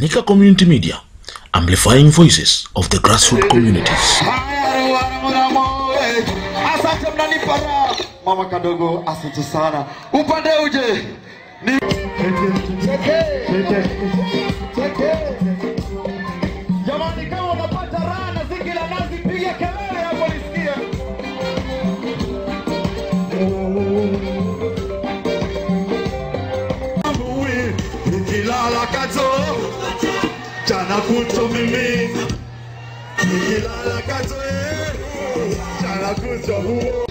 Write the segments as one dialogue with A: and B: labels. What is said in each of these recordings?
A: Nika Community Media, amplifying voices of the grassroots communities.
B: Asante mnanipara. Mama kadogo asante sana. Upande uje. Jamani, kama unapata raha na ziki la nazi, piga kelele hapo nisikie. Amui nikilala kato jana kuto mimi nikilala kato jana kuto huo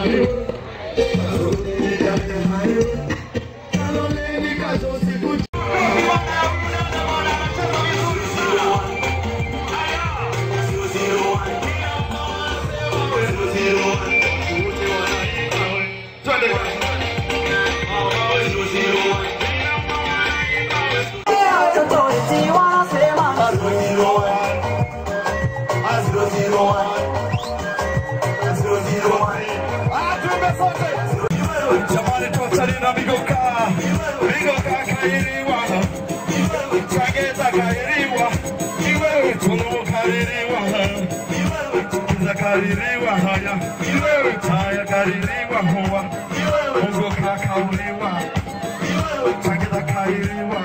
B: kaririwa haya haya kaririwa huwa mungu kakauliwa takita kaririwa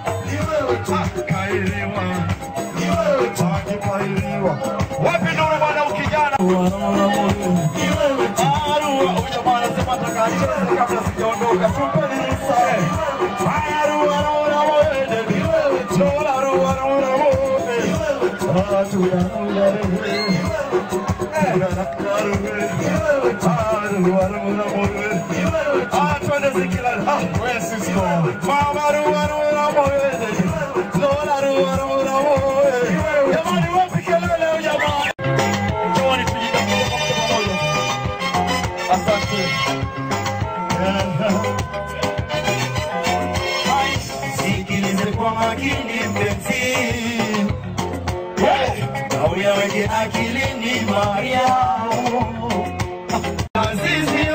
B: kairiwa takipariwa wapi nuru bwana ukijana arua ujamana sema takacheze kabla sijaondoka tupeni nisae arua arua mwede sola arua arua mwede Weke akilini Mariamu Azizio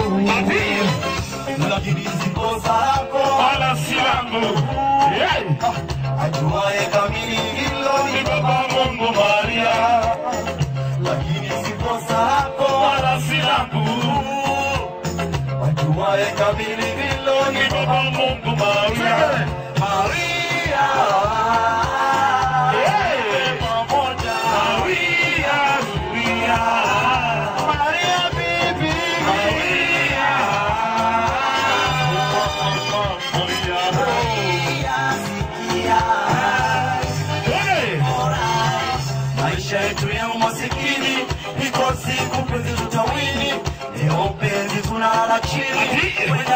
B: lakini ziko zako wala si langu ajuaye kamili hilo ni Baba Mungu Maria lakini ziko zako wala si langu ajuaye kamili hilo ni Baba Mungu Maria Maria Shetu ya umasikini iko siku penzi tutawini leo penzi tunalala chini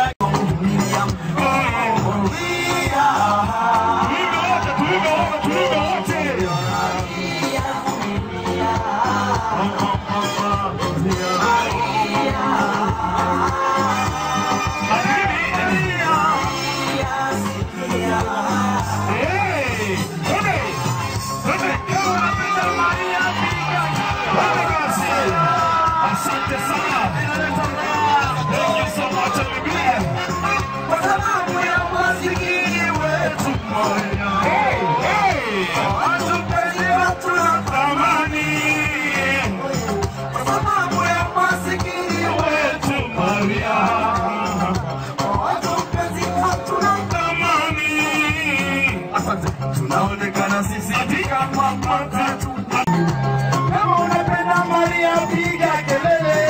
B: tunaonekana sisi kama matatu kama unapenda Maria piga kelele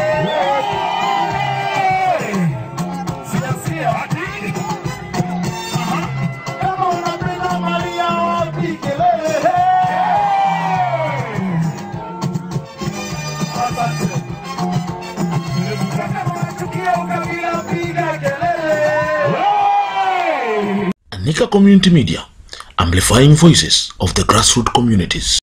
B: siasia kama unapenda Maria piga kelele asante kama unachukia ukabila piga kelele
A: Nika Community Media, amplifying voices of the grassroots communities.